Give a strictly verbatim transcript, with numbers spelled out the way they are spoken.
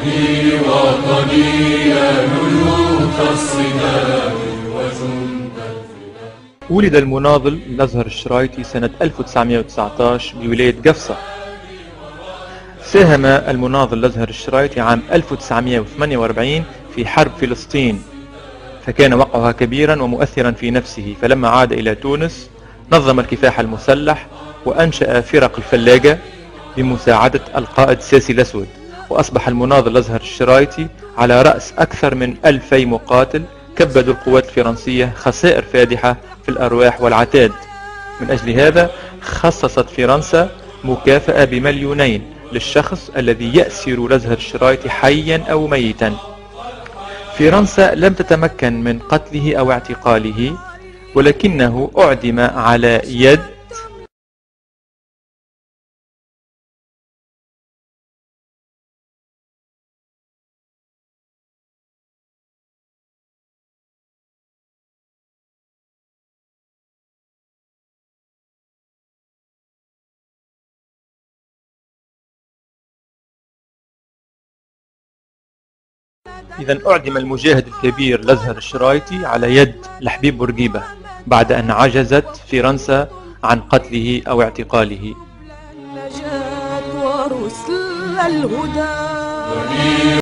وطني وطني يا ملوك الصدام وجند الفداء. ولد المناضل الأزهر الشرايطي سنة ألف وتسعمائة وتسعة عشر بولاية قفصة. ساهم المناضل الأزهر الشرايطي عام ألف وتسعمائة وثمانية وأربعين في حرب فلسطين، فكان وقعها كبيرا ومؤثرا في نفسه، فلما عاد إلى تونس نظم الكفاح المسلح وأنشأ فرق الفلاجة بمساعدة القائد ساسي الأسود، وأصبح المناضل الأزهر الشرايطي على رأس أكثر من ألفي مقاتل كبدوا القوات الفرنسية خسائر فادحة في الأرواح والعتاد. من أجل هذا خصصت فرنسا مكافأة بمليونين للشخص الذي يأسر الأزهر الشرايطي حيا أو ميتا. فرنسا لم تتمكن من قتله أو اعتقاله، ولكنه أعدم على يد إذا أعدم المجاهد الكبير الأزهر الشرايطي على يد لحبيب بورقيبة بعد أن عجزت فرنسا عن قتله أو اعتقاله.